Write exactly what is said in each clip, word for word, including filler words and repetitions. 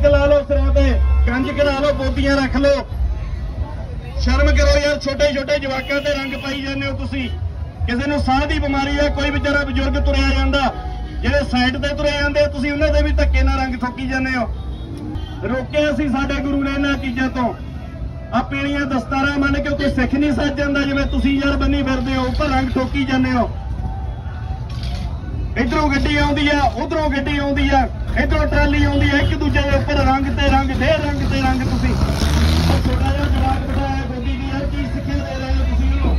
तिलक ला लो सिरों ते, गंज करा लो, बोतियां रख लो। शर्म करो यार, छोटे छोटे जवाकां ते रंग पाई जाने हो तुसीं। किसी नूं साह दी बीमारी है, कोई बेचारा बजुर्ग तुरिया जांदा, ਜਿਹੜੇ ਸਾਈਡ ਤੇ ਤੁਰੇ ਜਾਂਦੇ ਤੁਸੀਂ ਉਹਨਾਂ ਦੇ ਵੀ ਧੱਕੇ ਨਾਲ ਰੰਗ ਠੋਕੀ ਜਾਂਦੇ ਹੋ। ਰੋਕਿਆ ਸੀ ਸਾਡੇ ਗੁਰੂ ਨੇ ਇਹਨਾਂ ਚੀਜ਼ਾਂ ਤੋਂ। ਆ ਪੀਣੀਆਂ ਦਸਤਾਰਾਂ ਮੰਨ ਕੇ ਕੋਈ ਸਿੱਖ ਨਹੀਂ ਸੱਜ ਜਾਂਦਾ ਜਿਵੇਂ ਤੁਸੀਂ ਯਾਰ ਬੰਨੀ ਫਿਰਦੇ ਹੋ, ਉੱਪਰ ਰੰਗ ਠੋਕੀ ਜਾਂਦੇ ਹੋ। ਇਧਰੋਂ ਗੱਡੀ ਆਉਂਦੀ ਆ, ਉਧਰੋਂ ਗੱਡੀ ਆਉਂਦੀ ਆ, ਇਧਰੋਂ ਟਰਾਲੀ ਆਉਂਦੀ ਆ, ਇੱਕ ਦੂਜੇ ਦੇ ਉੱਪਰ ਰੰਗ ਤੇ ਰੰਗ ਦੇ ਰੰਗ ਤੇ ਰੰਗ। ਤੁਸੀਂ ਛੋਟਾ ਜਿਹਾ ਜਵਾਕ ਬਿਠਾਇਆ ਗੋਦੀ ਦੀ, ਯਾਰ ਕੀ ਸਿੱਖਿਆ ਦੇ ਰਹੇ ਹੋ ਤੁਸੀਂ ਉਹਨੂੰ?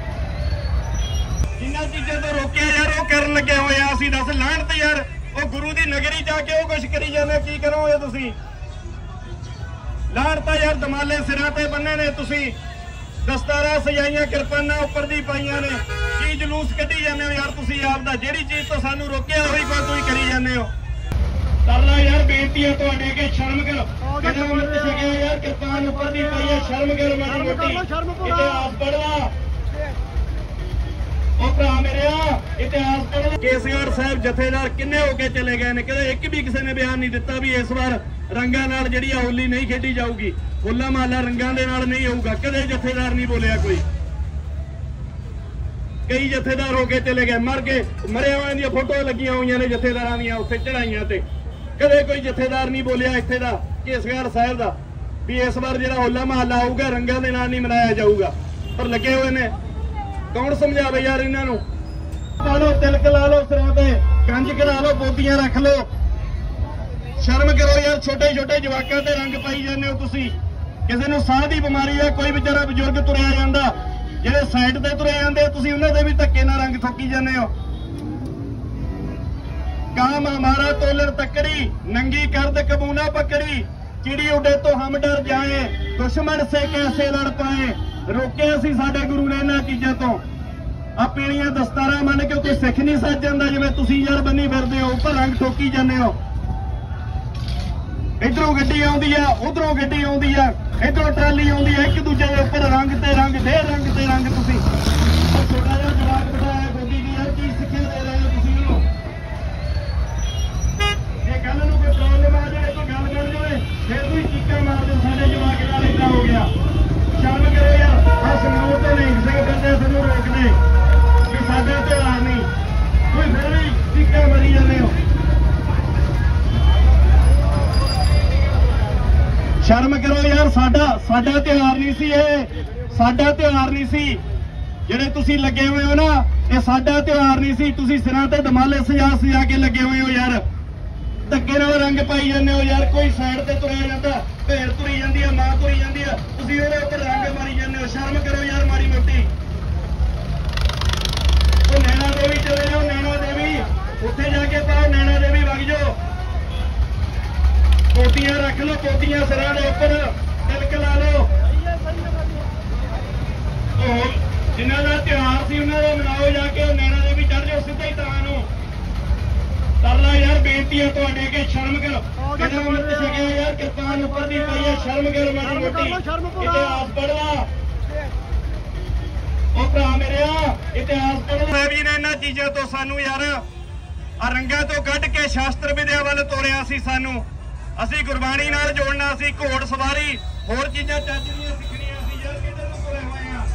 ਜਿੰਨਾਂ ਚੀਜ਼ਾਂ ਤੋਂ ਰੋਕਿਆ ਯਾਰ ਉਹ ਕਰਨ ਲੱਗੇ ਹੋਏ ਆ ਅਸੀਂ। ਦੱਸ ਲਾਹਣਤ ਯਾਰ, ਉਹ ਗੁਰੂ ਦੀ ਨਗਰੀ ਜਾ ਕੇ ਉਹ ਕੁਛ ਕਰੀ ਜਾਂਦੇ, ਕੀ ਕਰੋਗੇ ਤੁਸੀਂ? ਲਾਹਣਤਾਂ ਯਾਰ, ਦਮਾਲੇ ਸਿਰਾਂ ਤੇ ਬੰਨੇ ਨੇ ਤੁਸੀਂ, ਦਸਤਾਰਾਂ ਸਜਾਈਆਂ, ਕਿਰਪਾਨਾਂ ਉੱਪਰ ਦੀ ਪਾਈਆਂ ਨੇ, ਕੀ ਜਲੂਸ ਕੱਢੀ ਜਾਂਦੇ ਹੋ ਯਾਰ ਤੁਸੀਂ ਆਪਦਾ? ਜਿਹੜੀ ਚੀਜ਼ ਤੋਂ ਸਾਨੂੰ ਰੋਕਿਆ ਉਹੀ ਕੋਈ ਤੁਸੀਂ ਕਰੀ ਜਾਂਦੇ ਹੋ। ਤਰਲਾ ਯਾਰ, ਬੇਨਤੀ ਹੈ ਤੁਹਾਡੇ ਅੱਗੇ, ਸ਼ਰਮ ਕਰੋ। ਕਿਹੜਾ ਅੰਮ੍ਰਿਤ ਛਕਿਆ ਯਾਰ, ਕਿਰਪਾਨ ਉੱਪਰ ਦੀ ਪਾਈ ਹੈ, ਸ਼ਰਮ ਕਰੋ ਮਾੜੀ ਮੋਟੀ। ਇਤਿਹਾਸ ਪੜ੍ਹਵਾ ਉਹ ਭਰਾ ਮੇਰਿਆ, ਇਤਿਹਾਸ ਪੜ੍ਹੋ। ਕੇਸਗੜ੍ਹ ਸਾਹਿਬ ਜਥੇਦਾਰ ਕਿੰਨੇ ਹੋ ਕੇ ਚਲੇ ਗਏ ਨੇ, ਕਦੇ ਇੱਕ ਵੀ ਕਿਸੇ ਨੇ ਬਿਆਨ ਨਹੀਂ ਦਿੱਤਾ ਵੀ ਇਸ ਵਾਰ ਰੰਗਾਂ ਨਾਲ ਜਿਹੜੀ ਆ ਹੋਲੀ ਨਹੀਂ ਖੇਡੀ ਜਾਊਗੀ, ਹੋਲਾ ਮਹੱਲਾ ਰੰਗਾਂ ਦੇ ਨਾਲ ਨਹੀਂ ਹੋਊਗਾ। ਕਦੇ ਜਥੇਦਾਰ ਨਹੀਂ ਬੋਲਿਆ ਕੋਈ। ਕਈ ਜਥੇਦਾਰ ਹੋ ਕੇ ਚਲੇ ਗਏ, ਮਰ ਗਏ, ਮਰਿਆ ਹੋਇਆਂ ਦੀਆਂ ਫੋਟੋਆਂ ਲੱਗੀਆਂ ਹੋਈਆਂ ਨੇ ਜਥੇਦਾਰਾਂ ਦੀਆਂ ਉੱਥੇ ਚੜਾਈਆਂ ਤੇ। ਕਦੇ ਕੋਈ ਜਥੇਦਾਰ ਨਹੀਂ ਬੋਲਿਆ ਇੱਥੇ ਦਾ ਕੇਸਗੜ੍ਹ ਸਾਹਿਬ ਦਾ ਵੀ ਇਸ ਵਾਰ ਜਿਹੜਾ ਹੋਲਾ ਮਹੱਲਾ ਆਊਗਾ ਰੰਗਾਂ ਦੇ ਨਾਲ ਨਹੀਂ ਮਨਾਇਆ ਜਾਊਗਾ। ਪਰ ਲੱਗੇ ਹੋਏ ਨੇ, ਕੌਣ ਸਮਝਾਵੇ ਯਾਰ ਇਹਨਾਂ ਨੂੰ? ਪਾ ਲੋ, ਤਿਲਕ ਲਾ ਲੋ ਸਿਰਾਂ ਤੇ, ਗੰਜ ਕਰਾ ਲੋ, ਬੋਤੀਆਂ ਰੱਖ ਲੋ। ਸ਼ਰਮ ਕਰੋ ਯਾਰ, ਛੋਟੇ ਛੋਟੇ ਜਵਾਕਾਂ ਤੇ ਰੰਗ ਪਾਈ ਜਾਂਦੇ ਹੋ ਤੁਸੀਂ। ਕਿਸੇ ਨੂੰ ਸਾਹ ਦੀ ਬਿਮਾਰੀ ਹੈ, ਕੋਈ ਵਿਚਾਰਾ ਬਜ਼ੁਰਗ ਤੁਰਿਆ ਜਾਂਦਾ, ਜਿਹੜੇ ਸਾਈਡ ਤੇ ਤੁਰੇ ਜਾਂਦੇ ਤੁਸੀਂ ਉਹਨਾਂ ਦੇ ਵੀ ਧੱਕੇ ਨਾਲ ਰੰਗ ਠੋਕੀ ਜਾਂਦੇ ਹੋ। काम हमारा तोलन तकड़ी, नंगी गर्द कबूना पकड़ी, चिड़ी उड़े तो हम डर जाए, दुश्मन से कैसे लड़ पाए। रोके सी साडे गुरु ने इन्हां चीज़ां तो। आ पीणियां दस्तारां मन के कोई सिख नहीं सज जांदा जिवें तुसीं यार बन्नी फिरदे हो, उपर रंग ठोकी जांदे हो। इधरों गड्डी आउंदी आ, उधरों गड्डी आउंदी आ, इधरों ट्राली आउंदी आ, एक दूजे दे उपर रंग ते रंग दे रंग ते रंग। तुसीं छोटा जिहा जवाक बिठाया गोदी दी, यार की सिक्ख्या दे रहे हो तुसीं उहनूं? जे कल नूं कोई प्रॉब्लम आ जाए, कोई गल बन जाए, फिर तुसीं चीकां मारदे साडे जवाक नाल इदां हो गया। शर्म करो यार, आ संगरूर ते नहीं सिंह फिरदे सानूं रोकदे कि साडा त्योहार नहीं, कोई फिर भी चीकां मरी जांदे हो। शर्म करो यार, साडा साडा त्योहार नहीं सी, ये साडा त्योहार नहीं सी। ਜਿਹੜੇ ਤੁਸੀਂ ਲੱਗੇ ਹੋਏ ਹੋ ਨਾ, ਇਹ ਸਾਡਾ ਤਿਉਹਾਰ ਨਹੀਂ ਸੀ। ਤੁਸੀਂ ਸਿਰਾਂ ਤੇ ਦਮਾਲੇ ਸਜਾ ਸਜਾ ਕੇ ਲੱਗੇ ਹੋਏ ਹੋ ਯਾਰ, ਧੱਕੇ ਨਾਲ ਰੰਗ ਪਾਈ ਜਾਂਦੇ ਹੋ ਯਾਰ। ਕੋਈ ਸਾਈਡ ਤੇ ਤੁਰਿਆ ਜਾਂਦਾ, ਭੇਡ ਤੁਰੀ ਜਾਂਦੀ ਆ, ਮਾਂ ਤੁਰੀ ਜਾਂਦੀ ਆ, ਤੁਸੀਂ ਉਹਦੇ ਉੱਪਰ ਰੰਗ ਮਾਰੀ ਜਾਂਦੇ ਹੋ। ਸ਼ਰਮ ਕਰੋ ਯਾਰ ਮਾੜੀ ਮੋਟੀ। ਉਹ ਨੈਣਾ ਦੇਵੀ ਚਲੇ ਜਾਓ, ਨੈਣਾ ਦੇਵੀ ਉੱਥੇ ਜਾ ਕੇ ਪਾਓ, ਨੈਣਾ ਦੇਵੀ ਵਗ ਜਾਓ, ਕੋਟੀਆਂ ਰੱਖ ਲਓ, ਕੋਟੀਆਂ ਸਿਰਾਂ ਦੇ ਉੱਪਰ, ਤਿਲਕ ਲਾ ਲਓ। ਜਿਨ੍ਹਾਂ ਦਾ ਤਿਉਹਾਰ ਸੀ ਉਹਨਾਂ ਦਾ ਮਨਾਓ ਜਾ ਕੇ, ਨੈਣਾ ਦੇ ਵੀ ਚੜ ਜਾਓ ਸਿੱਧਾ ਹੀ ਤਾਂ ਨੂੰ। ਤਰਲਾ ਯਾਰ, ਬੇਨਤੀ ਹੈ ਤੁਹਾਡੇ ਅੱਗੇ, ਸ਼ਰਮ ਕਰੋ। ਕਿਹੜਾ ਅੰਮ੍ਰਿਤ ਛਕਿਆ ਯਾਰ, ਕਿਰਪਾਨ ਉੱਪਰ ਦੀ ਪਈ ਹੈ, ਸ਼ਰਮ ਕਰੋ ਮਾੜੀ ਮੋਟੀ। ਇਤਿਹਾਸ ਪੜ੍ਹਵਾ ਉਹ ਭਰਾ ਮੇਰਿਆ, ਇਤਿਹਾਸ ਪੜ੍ਹੋ। ਸਾਹਿਬ ਜੀ ਨੇ ਇਹਨਾਂ ਚੀਜ਼ਾਂ ਤੋਂ ਸਾਨੂੰ ਯਾਰ ਆ ਰੰਗਾਂ ਤੋਂ ਕੱਢ ਕੇ ਸ਼ਾਸਤਰ ਵਿਦਿਆ ਵੱਲ ਤੋਰਿਆ ਸੀ। ਸਾਨੂੰ ਅਸੀਂ ਗੁਰਬਾਣੀ ਨਾਲ ਜੋੜਨਾ ਸੀ, ਘੋੜ ਸਵਾਰੀ, ਹੋਰ ਚੀਜ਼ਾਂ ਚੱਜ ਦੀਆਂ ਸਿੱਖਣੀਆਂ ਸੀ ਯਾਰ। ਕਿੱਧਰ ਨੂੰ ਤੁਰੇ ਹੋਏ ਆ?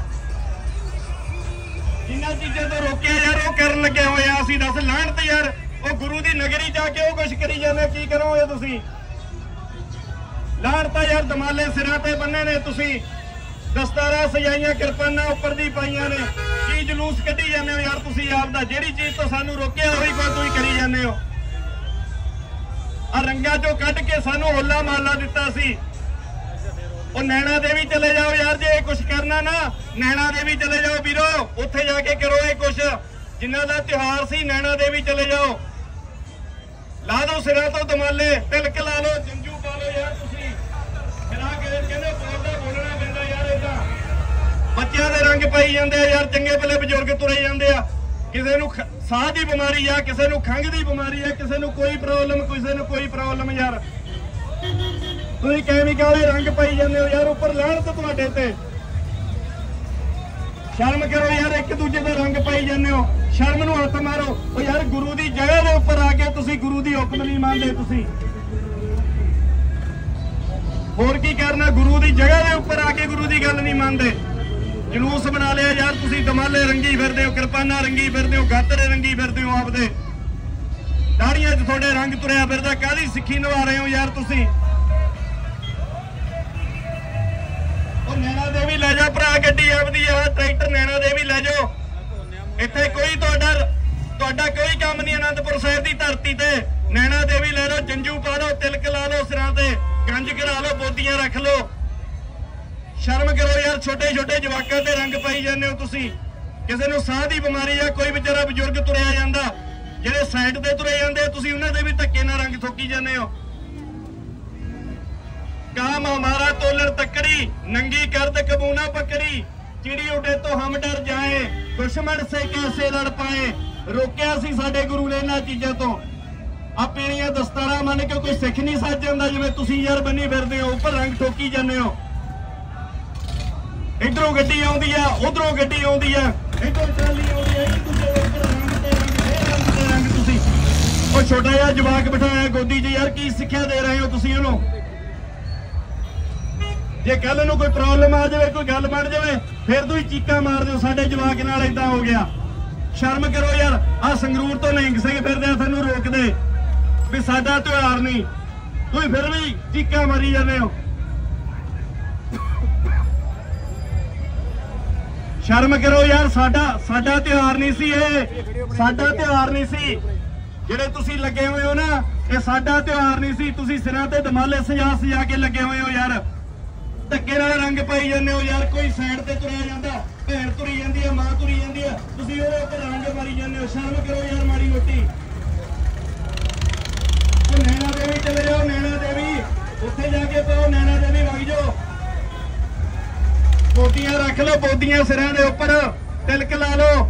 ਜਿੰਨਾਂ ਚੀਜ਼ਾਂ ਤੋਂ ਰੋਕਿਆ ਯਾਰ ਉਹ ਕਰਨ ਲੱਗੇ ਹੋਏ ਆ ਅਸੀਂ। ਦੱਸ ਲਾਹਣਤ ਯਾਰ, ਉਹ ਗੁਰੂ ਦੀ ਨਗਰੀ ਜਾ ਕੇ ਉਹ ਕੁਛ ਕਰੀ ਜਾਂਦੇ, ਕੀ ਕਰੋਗੇ ਤੁਸੀਂ? ਲਾਹਣਤਾਂ ਯਾਰ, ਦਮਾਲੇ ਸਿਰਾਂ ਤੇ ਬੰਨੇ ਨੇ ਤੁਸੀਂ, ਦਸਤਾਰਾਂ ਸਜਾਈਆਂ, ਕਿਰਪਾਨਾਂ ਉੱਪਰ ਦੀ ਪਾਈਆਂ ਨੇ, ਕੀ ਜਲੂਸ ਕੱਢੀ ਜਾਂਦੇ ਹੋ ਯਾਰ ਤੁਸੀਂ ਆਪਦਾ? ਜਿਹੜੀ ਚੀਜ਼ ਤੋਂ ਸਾਨੂੰ ਰੋਕਿਆ ਉਹੀ ਕੋਈ ਤੁਸੀਂ ਕਰੀ ਜਾਂਦੇ ਹੋ। ਆ ਰੰਗਾਂ ਚੋਂ ਕੱਢ ਕੇ ਸਾਨੂੰ ਹੋਲਾ ਮਹੱਲਾ ਦਿੱਤਾ ਸੀ। ਉਹ ਨੈਣਾ ਦੇਵੀ ਚਲੇ ਜਾਓ ਯਾਰ, ਜੇ ਇਹ ਕੁਛ ਕਰਨਾ ਨਾ, ਨੈਣਾ ਦੇਵੀ ਚਲੇ ਜਾਓ ਵੀਰੋ, ਉੱਥੇ ਜਾ ਕੇ ਕਰੋ ਇਹ ਕੁਛ। ਜਿਨ੍ਹਾਂ ਦਾ ਤਿਉਹਾਰ ਸੀ, ਨੈਣਾ ਦੇਵੀ ਚਲੇ ਜਾਓ, ਲਾ ਦੋ ਸਿਰਾਂ ਤੋਂ ਦਮਾਲੇ, ਤਿਲਕ ਲਾ ਲਓ, ਜੰਜੂ ਪਾ ਲਓ ਯਾਰ। ਤੁਸੀਂ ਫਿਰਾ ਕੇ ਕਹਿੰਦੇ ਬੋਲਦਾ ਬੋਲਣਾ ਪੈਂਦਾ ਯਾਰ। ਏਦਾਂ ਬੱਚਿਆਂ ਦੇ ਰੰਗ ਪਾਈ ਜਾਂਦੇ ਆ ਯਾਰ, ਚੰਗੇ ਭਲੇ ਬਜ਼ੁਰਗ ਤੁਰੇ ਜਾਂਦੇ ਆ। ਕਿਸੇ ਨੂੰ ਸਾਹ ਦੀ ਬਿਮਾਰੀ ਆ, ਕਿਸੇ ਨੂੰ ਖੰਘ ਦੀ ਬਿਮਾਰੀ ਆ, ਕਿਸੇ ਨੂੰ ਕੋਈ ਪ੍ਰੋਬਲਮ, ਕਿਸੇ ਨੂੰ ਕੋਈ ਪ੍ਰੋਬਲਮ ਯਾਰ। ਤੁਸੀਂ ਕੈਮੀਕਲ ਵਾਲੇ ਰੰਗ ਪਾਈ ਜਾਂਦੇ ਹੋ ਯਾਰ, ਉੱਪਰ ਲਾਹਣਤ ਤੁਹਾਡੇ ਤੇ। ਸ਼ਰਮ ਕਰੋ ਯਾਰ, ਇੱਕ ਦੂਜੇ ਦਾ ਰੰਗ ਪਾਈ ਜਾਂਦੇ ਹੋ। ਸ਼ਰਮ ਨੂੰ ਹੱਥ ਮਾਰੋ। ਉਹ ਯਾਰ ਗੁਰੂ ਦੀ ਜਗ੍ਹਾ ਦੇ ਉੱਪਰ ਆ ਕੇ ਤੁਸੀਂ ਗੁਰੂ ਦੀ ਹੁਕਮ ਨਹੀਂ ਮੰਨਦੇ। ਤੁਸੀਂ ਹੋਰ ਕੀ ਕਰਨਾ? ਗੁਰੂ ਦੀ ਜਗ੍ਹਾ ਦੇ ਉੱਪਰ ਆ ਕੇ ਗੁਰੂ ਦੀ ਗੱਲ ਨਹੀਂ ਮੰਨਦੇ। ਜਲੂਸ ਬਣਾ ਲਿਆ ਯਾਰ ਤੁਸੀਂ, ਦਮਾਲੇ ਰੰਗੀ ਫਿਰਦੇ ਹੋ, ਕਿਰਪਾਨਾਂ ਰੰਗੀ ਫਿਰਦੇ ਹੋ, ਗਾਤਰੇ ਰੰਗੀ ਫਿਰਦੇ ਹੋ, ਆਪਦੇ ਦਾੜੀਆਂ 'ਚ ਤੁਹਾਡੇ ਰੰਗ ਤੁਰਿਆ ਫਿਰਦਾ। ਕਾਹਦੀ ਸਿੱਖੀ ਨਿਭਾ ਰਹੇ ਹੋ ਯਾਰ ਤੁਸੀਂ? ਉਹ ਨੈਣਾ ਦੇਵੀ ਲੈ ਜਾਓ ਭਰਾ ਗੱਡੀ ਆਪਦੀ, ਆ ਟਰੈਕਟਰ ਨੈਣਾ ਦੇਵੀ ਲੈ ਜਾਓ। ਇੱਥੇ ਕੋਈ ਤੁਹਾਡਾ ਤੁਹਾਡਾ ਕੋਈ ਕੰਮ ਨਹੀਂ। ਅਨੰਦਪੁਰ ਸਾਹਿਬ ਦੀ ਧਰਤੀ ਤੇ ਨੈਣਾ ਦੇਵੀ ਲੈ ਲਓ, ਜੰਜੂ ਪਾ ਲਓ, ਤਿਲਕ ਲਾ ਲਓ ਸਿਰਾਂ ਤੇ, ਗੰਜ ਕਰਾ ਲਓ, ਬੋਦੀਆਂ ਰੱਖ ਲਓ। ਸ਼ਰਮ ਕਰੋ ਯਾਰ, ਛੋਟੇ ਛੋਟੇ ਜਵਾਕਾਂ ਤੇ ਰੰਗ ਪਾਈ ਜਾਂਦੇ ਹੋ ਤੁਸੀਂ। ਕਿਸੇ ਨੂੰ ਸਾਹ ਦੀ ਬਿਮਾਰੀ ਆ, ਕੋਈ ਵਿਚਾਰਾ ਬਜ਼ੁਰਗ ਤੁਰਿਆ ਜਾਂਦਾ, ਜਿਹੜੇ ਸਾਈਡ ਤੇ ਤੁਰੇ ਜਾਂਦੇ ਤੁਸੀਂ ਉਹਨਾਂ ਦੇ ਵੀ ਧੱਕੇ ਨਾਲ ਰੰਗ ਥੋਕੀ ਜਾਂਦੇ ਹੋ। काम हमारा तोलर तकड़ी, नंगी गर्द कबूना पकड़ी, चिड़ी उड़े तो हम डर जाए, दुश्मन से कैसे लड़ पाए। रोकिया सी साडे गुरु ने इन्हां चीज़ां तो। आ पीलियां दस्तारा मन के कोई सिख नहीं सज जांदा जिवें तुसीं यार बनी फिरदे हो, उपर रंग ठोकी जांदे हो। इधरों गड्डी आउंदी आ, उधरों गड्डी आउंदी आ, इधरों ट्राली आउंदी आ, एक दूजे दे उपर रंग ते रंग ते रंग ते रंग। तुसीं ओ छोटा जिहा जवाक बिठाया गोदी 'च, यार की सिक्ख्या दे रहे हो तुसीं उहनूं? जे कल नूं कोई प्रॉब्लम आ जाए, कोई गल बन जाए, फिर तुसीं चीकां मार दिओ साडे जवाक नाल इदां हो गया। शर्म करो यार। आ संगरूर तो निहंग सिंह फिरदे आ, सानूं रोकदे भी साडा त्योहार नहीं, तुसीं फिर भी चीकां मारी जांदे हो। शर्म करो यार, साडा साडा त्योहार नहीं सी ये, साडा त्योहार नहीं सी। ਜਿਹੜੇ ਤੁਸੀਂ ਲੱਗੇ ਹੋਏ ਹੋ ਨਾ, ਇਹ ਸਾਡਾ ਤਿਉਹਾਰ ਨਹੀਂ ਸੀ। ਤੁਸੀਂ ਸਿਰਾਂ ਤੇ ਦਮਾਲੇ ਸਜਾ ਸਜਾ ਕੇ ਲੱਗੇ ਹੋਏ ਹੋ ਯਾਰ, ਧੱਕੇ ਨਾਲ ਰੰਗ ਪਾਈ ਜਾਂਦੇ ਹੋ ਯਾਰ। ਕੋਈ ਸਾਈਡ ਤੇ ਤੁਰਿਆ ਜਾਂਦਾ, ਭੈਣ ਤੁਰੀ ਜਾਂਦੀ ਹੈ, ਮਾਂ ਤੁਰੀ ਜਾਂਦੀ ਹੈ, ਤੁਸੀਂ ਉਹਦੇ ਉੱਪਰ ਰੰਗ ਮਾਰੀ ਜਾਂਦੇ ਹੋ। ਸ਼ਰਮ ਕਰੋ ਯਾਰ ਮਾੜੀ ਮੋਟੀ। ਉਹ ਨੈਣਾ ਦੇਵੀ ਚਲੇ ਜਾਓ, ਨੈਣਾ ਦੇਵੀ ਉੱਥੇ ਜਾ ਕੇ ਪਾਓ, ਨੈਣਾ ਦੇਵੀ ਵਗ ਜਾਓ, ਬੋਦੀਆਂ ਰੱਖ ਲਓ, ਬੋਦੀਆਂ ਸਿਰਾਂ ਦੇ ਉੱਪਰ, ਤਿਲਕ ਲਾ ਲਓ।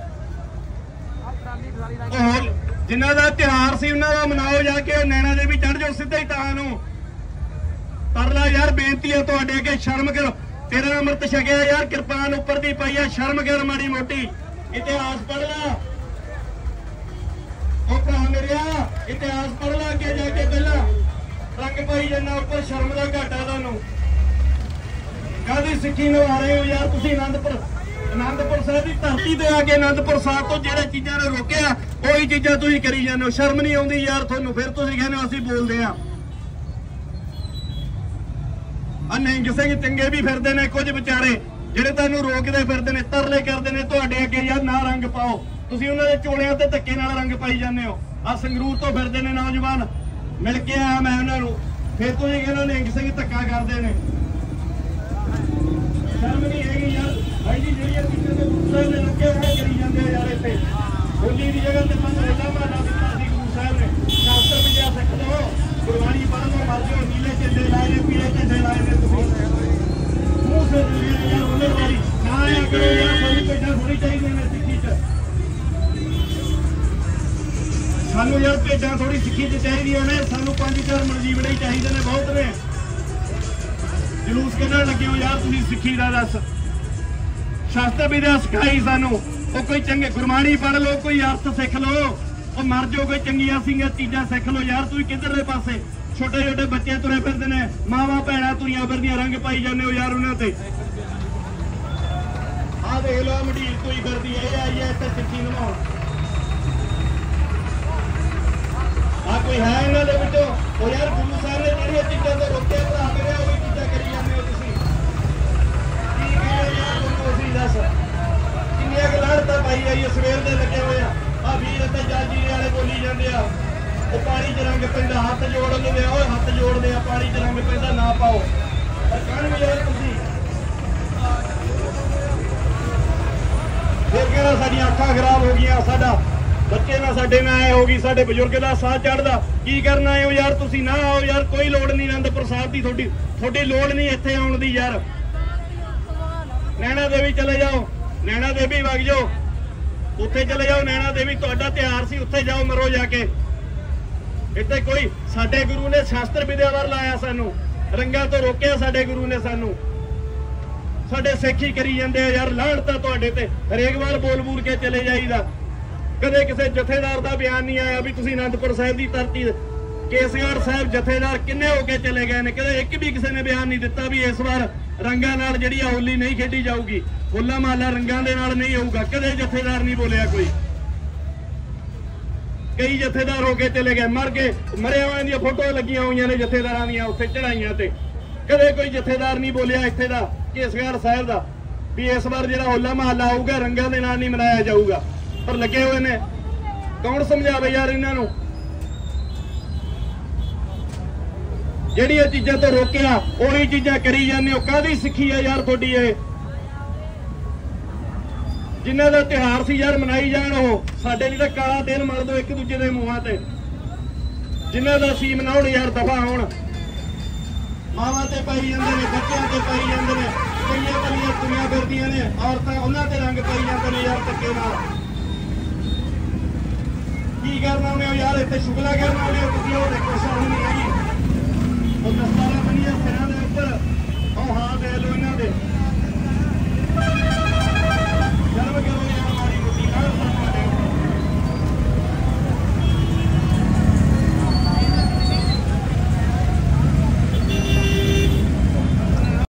ਹੋਰ ਜਿਨ੍ਹਾਂ ਦਾ ਤਿਉਹਾਰ ਸੀ ਉਹਨਾਂ ਦਾ ਮਨਾਓ, ਜਾ ਕੇ ਨੈਣਾ ਦੇਵੀ ਚੜ ਜਾਓ ਸਿੱਧਾ ਹੀ ਤਾਂ ਨੂੰ। ਤਰਲਾ ਯਾਰ ਬੇਨਤੀ ਹੈ ਤੁਹਾਡੇ ਅੱਗੇ, ਸ਼ਰਮ ਕਰੋ। ਤੇਰਾ ਅੰਮ੍ਰਿਤ ਛਕਿਆ ਯਾਰ, ਕਿਰਪਾਨ ਉੱਪਰ ਦੀ ਪਈ ਆ, ਸ਼ਰਮ ਕਰ ਮਾੜੀ ਮੋਟੀ। ਇਤਿਹਾਸ ਪੜ੍ਹ ਲਾ ਉਹ ਭਰਾ ਮੇਰਿਆ, ਇਤਿਹਾਸ ਪੜ੍ਹ ਲਾ ਅੱਗੇ ਜਾ ਕੇ। ਪਹਿਲਾਂ ਰੰਗ ਪਾਈ ਜਾਂਦਾ ਉੱਪਰ, ਸ਼ਰਮ ਦਾ ਘਾਟਾ ਤੁਹਾਨੂੰ। ਕਾਹਦੀ ਸਿੱਖੀ ਨਿਭਾ ਰਹੇ ਹੋ ਯਾਰ ਤੁਸੀਂ? ਆਨੰਦਪੁਰ ਆਨੰਦਪੁਰ ਸਾਹਿਬ ਦੀ ਧਰਤੀ ਤੇ ਆ ਕੇ ਆਨੰਦਪੁਰ ਸਾਹਿਬ ਤੋਂ ਜਿਹੜੇ ਚੀਜ਼ਾਂ ਨੇ ਰੋਕਿਆ, ਉਹੀ ਚੀਜ਼ਾਂ ਤੁਸੀਂ ਕਰੀ ਜਾਂਦੇ ਹੋ। ਸ਼ਰਮ ਨਹੀਂ ਆਉਂਦੀ ਯਾਰ ਤੁਹਾਨੂੰ? ਫਿਰ ਤੁਸੀਂ ਕਹਿੰਦੇ ਹੋ ਅਸੀਂ ਬੋਲਦੇ ਆ। ਆ ਨਿਹੰਗ ਸਿੰਘ ਚੰਗੇ ਵੀ ਫਿਰਦੇ ਨੇ ਕੁਝ ਵਿਚਾਰੇ, ਜਿਹੜੇ ਤੁਹਾਨੂੰ ਰੋਕਦੇ ਫਿਰਦੇ ਨੇ, ਤਰਲੇ ਕਰਦੇ ਨੇ ਤੁਹਾਡੇ ਅੱਗੇ ਯਾਰ ਨਾ ਰੰਗ ਪਾਓ। ਤੁਸੀਂ ਉਹਨਾਂ ਦੇ ਚੋਲਿਆਂ ਤੇ ਧੱਕੇ ਨਾਲ ਰੰਗ ਪਾਈ ਜਾਂਦੇ ਹੋ। ਆ ਸੰਗਰੂਰ ਤੋਂ ਫਿਰਦੇ ਨੇ ਨੌਜਵਾਨ, ਮਿਲ ਕੇ ਆਇਆ ਮੈਂ ਉਹਨਾਂ ਨੂੰ, ਫਿਰ ਤੁਸੀਂ ਕਹਿੰਦੇ ਨਿਹੰਗ ਸਿੰਘ ਧੱਕਾ ਕਰਦੇ ਨੇ। ਸ਼ਰਮ ਨਹੀਂ ਹੈਗੀ ਯਾਰ ਭਾਈ ਜੀ, ਜਿਹੜੀਆਂ ਚੀਜ਼ਾਂ ਦੇ ਗੁਰੂ ਸਾਹਿਬ ਨੇ ਰੱਖੇ ਹੋਏ ਕਰੀ ਜਾਂਦੇ ਆ ਯਾਰ। ਇੱਥੇ ਹੋਲੀ ਦੀ ਜਗ੍ਹਾ ਤੇ ਸਾਨੂੰ ਹੋਲਾ ਮਹੱਲਾ ਦਿੱਤਾ ਸੀ ਗੁਰੂ ਸਾਹਿਬ ਨੇ। ਸ਼ਾਸਤਰ ਵਿਦਿਆ ਸਿੱਖ ਲਓ, ਗੁਰਬਾਣੀ ਪੜ੍ਹ ਲਓ, ਮਰ ਜਾਓ। ਨੀਲੇ ਝੰਡੇ ਲਾਏ ਨੇ, ਪੀਲੇ ਝੰਡੇ ਲਾਏ ਨੇ, ਤੁਸੀਂ ਮੂੰਹ ਸੇ ਜੁੜੀਆਂ ਯਾਰ ਹੁਨਰਵਾਰੀ ਨਾ ਆਇਆ ਕਰੋ ਯਾਰ। ਸਾਨੂੰ ਭੇਡਾਂ ਥੋੜੀ ਚਾਹੀਦੀਆਂ ਨੇ ਸਿੱਖੀ 'ਚ, ਸਾਨੂੰ ਯਾਰ ਭੇਡਾਂ ਥੋੜੀ ਸਿੱਖੀ 'ਚ ਚਾਹੀਦੀਆਂ ਨੇ। ਸਾਨੂੰ ਪੰਜ ਚਾਰ ਮਨਜੀਵੜੇ ਹੀ ਚਾਹੀਦੇ ਨੇ, ਬਹੁਤ ਨੇ। ਜਲੂਸ ਕੱਢਣ ਲੱਗੇ ਹੋ ਯਾਰ ਤੁਸੀਂ ਸਿੱਖੀ ਦਾ। ਦੱਸ ਸ਼ਾਸਤਰ ਵਿਦਿਆ ਸਿਖਾਈ ਸਾਨੂੰ। ਉਹ ਕੋਈ ਚੰਗੇ ਗੁਰਬਾਣੀ ਪੜ੍ਹ ਲਓ, ਕੋਈ ਅਰਥ ਸਿੱਖ ਲਓ, ਉਹ ਮਰ ਜਾਓ। ਕੋਈ ਚੰਗੀਆਂ ਸਿੰਘੀਆਂ ਚੀਜ਼ਾਂ ਸਿੱਖ ਲਓ ਯਾਰ। ਤੁਸੀਂ ਕਿੱਧਰਲੇ ਪਾਸੇ ਛੋਟੇ ਛੋਟੇ ਬੱਚੇ ਤੁਰੇ ਫਿਰਦੇ ਨੇ, ਮਾਵਾਂ ਭੈਣਾਂ ਤੁਰੀਆਂ ਫਿਰਦੀਆਂ, ਰੰਗ ਪਾਈ ਜਾਂਦੇ ਹੋ ਯਾਰ ਉਹਨਾਂ ਤੇ। ਆਹ ਦੇਖ ਲਓ ਮਡੀਰ ਕੋਈ ਫਿਰਦੀ ਹੈ, ਇਹ ਆਈ ਹੈ ਇੱਥੇ ਸਿੱਖੀ ਨਿਭਾਉਣ। ਆ ਕੋਈ ਹੈ ਇਹਨਾਂ ਦੇ ਵਿੱਚੋਂ? ਉਹ ਯਾਰ ਗੁਰੂ ਸਾਹਿਬ ਨੇ ਜਿਹੜੀਆਂ ਚੀਜ਼ਾਂ ਤੋਂ ਰੋਕਿਆ ਭਰਾ ਮੇਰੇ, ਉਹ ਵੀ ਚੀਜ਼ਾਂ ਕਰੀ ਜਾਂਦੇ ਹੋ ਤੁਸੀਂ। ਕੀ ਕਹੇ ਯਾਰ ਤੁਹਾਨੂੰ ਅਸੀਂ? ਦੱਸ ਕਿੰਨੀਆਂ ਕੁ ਲਾਹਨਤਾਂ ਪਾਈ ਜਾਈਏ, ਸਵੇਰ ਦੇ ਲੱਗੇ ਹੋਏ ਆ। ਆ ਵੀਰ ਅਤੇ ਜਾਜੀ ਵਾਲੇ ਬੋਲੀ ਜਾਂਦੇ ਆ, ਉਹ ਪਾਣੀ 'ਚ ਰੰਗ ਪੈਂਦਾ, ਹੱਥ ਜੋੜ ਲੈਂਦੇ ਆ, ਉਹ ਹੱਥ ਜੋੜਦੇ ਆ, ਪਾਣੀ 'ਚ ਰੰਗ ਪੈਂਦਾ, ਨਾ ਪਾਓ। ਪਰ ਕਹਿਣ ਵੀ ਯਾਰ ਤੁਸੀਂ ਫਿਰ ਕਹਿਣਾ ਸਾਡੀਆਂ ਅੱਖਾਂ ਖਰਾਬ ਹੋ ਗਈਆਂ, ਸਾਡਾ ਬੱਚੇ ਨਾਲ ਸਾਡੇ ਨਾਲ ਐ ਹੋ ਗਈ, ਸਾਡੇ ਬਜ਼ੁਰਗ ਦਾ ਸਾਹ ਚੜ੍ਹਦਾ। ਕੀ ਕਰਨਾ ਆਏ ਹੋ ਯਾਰ ਤੁਸੀਂ? ਨਾ ਆਓ ਯਾਰ, ਕੋਈ ਲੋੜ ਨਹੀਂ ਆਨੰਦਪੁਰ ਸਾਹਿਬ ਦੀ, ਤੁਹਾਡੀ ਤੁਹਾਡੀ ਲੋੜ ਨਹੀਂ ਇੱਥੇ ਆਉਣ ਦੀ ਯਾਰ। ਨੈਣਾ ਦੇਵੀ ਚਲੇ ਜਾਓ, ਨੈਣਾ ਦੇਵੀ ਵਗ ਜਾਓ, ਉੱਥੇ ਚਲੇ ਜਾਓ। ਨੈਣਾ ਦੇਵੀ ਤੁਹਾਡਾ ਤਿਉਹਾਰ ਸੀ, ਉੱਥੇ ਜਾਓ, ਮਰੋ ਜਾ ਕੇ। ਇੱਥੇ ਕੋਈ ਸਾਡੇ ਗੁਰੂ ਨੇ ਸ਼ਾਸਤਰ ਵਿਦਿਆ ਵੱਲ ਲਾਇਆ, ਸਾਨੂੰ ਰੰਗਾਂ ਤੋਂ ਰੋਕਿਆ ਸਾਡੇ ਗੁਰੂ ਨੇ ਸਾਨੂੰ। ਸਾਡੇ ਸਿੱਖੀ ਕਰੀ ਜਾਂਦੇ ਆ ਯਾਰ। ਲਾਹਨਤਾਂ ਤੁਹਾਡੇ ਤੇ, ਹਰੇਕ ਵਾਰ ਬੋਲ ਬੋਲ ਕੇ ਚਲੇ ਜਾਈਦਾ। ਕਦੇ ਕਿਸੇ ਜਥੇਦਾਰ ਦਾ ਬਿਆਨ ਨਹੀਂ ਆਇਆ ਵੀ ਤੁਸੀਂ ਆਨੰਦਪੁਰ ਸਾਹਿਬ ਦੀ ਧਰਤੀ ਕੇਸਗੜ੍ਹ ਸਾਹਿਬ ਜਥੇਦਾਰ ਕਿੰਨੇ ਹੋ ਕੇ ਚਲੇ ਗਏ ਨੇ, ਕਦੇ ਇੱਕ ਵੀ ਕਿਸੇ ਨੇ ਬਿਆਨ ਨਹੀਂ ਦਿੱਤਾ ਵੀ ਇਸ ਵਾਰ ਰੰਗਾਂ ਨਾਲ ਜਿਹੜੀ ਆ ਹੋਲੀ ਨਹੀਂ ਖੇਡੀ ਜਾਊਗੀ, ਹੋਲਾ ਮਹੱਲਾ ਰੰਗਾਂ ਦੇ ਨਾਲ ਨਹੀਂ ਹੋਊਗਾ। ਕਦੇ ਜਥੇਦਾਰ ਨਹੀਂ ਬੋਲਿਆ ਕੋਈ। ਕਈ ਜਥੇਦਾਰ ਹੋ ਕੇ ਚਲੇ ਗਏ, ਮਰ ਗਏ, ਮਰਿਆ ਹੋਇਆਂ ਦੀਆਂ ਫੋਟੋਆਂ ਲੱਗੀਆਂ ਹੋਈਆਂ ਨੇ ਜਥੇਦਾਰਾਂ ਦੀਆਂ ਉੱਥੇ ਚੜਾਈਆਂ ਤੇ। ਕਦੇ ਕੋਈ ਜਥੇਦਾਰ ਨਹੀਂ ਬੋਲਿਆ ਇੱਥੇ ਦਾ ਕੇਸਗੜ੍ਹ ਸਾਹਿਬ ਦਾ ਵੀ ਇਸ ਵਾਰ ਜਿਹੜਾ ਹੋਲਾ ਮਹੱਲਾ ਆਊਗਾ ਰੰਗਾਂ ਦੇ ਨਾਲ ਨਹੀਂ ਮਨਾਇਆ ਜਾਊਗਾ, ਪਰ ਲੱਗੇ ਹੋਏ ਨੇ। ਕੌਣ ਸਮਝਾਵੇ ਯਾਰ ਇਹਨਾਂ ਨੂੰ? ਜਿਹੜੀਆਂ ਚੀਜ਼ਾਂ ਤੋਂ ਰੋਕਿਆ ਉਹੀ ਚੀਜ਼ਾਂ ਕਰੀ ਜਾਂਦੇ ਹੋ। ਕਾਹਦੀ ਸਿੱਖੀ ਆ ਯਾਰ ਤੁਹਾਡੀ ਇਹ? ਜਿਨ੍ਹਾਂ ਦਾ ਤਿਉਹਾਰ ਸੀ ਯਾਰ ਮਨਾਈ ਜਾਣ, ਉਹ ਸਾਡੇ ਲਈ ਤਾਂ ਕਾਲਾ ਦਿਨ ਮਲ ਦੋ ਇੱਕ ਦੂਜੇ ਦੇ ਮੂੰਹਾਂ ਤੇ। ਜਿਨ੍ਹਾਂ ਦਾ ਸੀ ਮਨਾਉਣ ਯਾਰ ਦਫਾ ਹੋਣ। ਮਾਵਾਂ ਤੇ ਪਾਈ ਜਾਂਦੇ ਨੇ, ਬੱਚਿਆਂ ਤੇ ਪਾਈ ਜਾਂਦੇ ਨੇ, ਕਈਆਂ ਕਲੀਆਂ ਤੁਰੀਆਂ ਫਿਰਦੀਆਂ ਨੇ ਔਰਤਾਂ, ਉਹਨਾਂ ਤੇ ਰੰਗ ਪਾਈ ਜਾਂਦੇ ਨੇ ਯਾਰ ਧੱਕੇ ਨਾਲ। ਕੀ ਕਰਨਾ ਉਹਨੇ ਯਾਰ? ਇੱਥੇ ਸ਼ੁਗਲਾ ਕਰਨਾ ਉਹਨੇ ਤੁਸੀਂ? ਉਹ ਦੇਖੋ ਸ਼ਰਮ ਨਹੀਂ ਹੈਗੀ। ਉਹ ਦਸਤਾਰਾ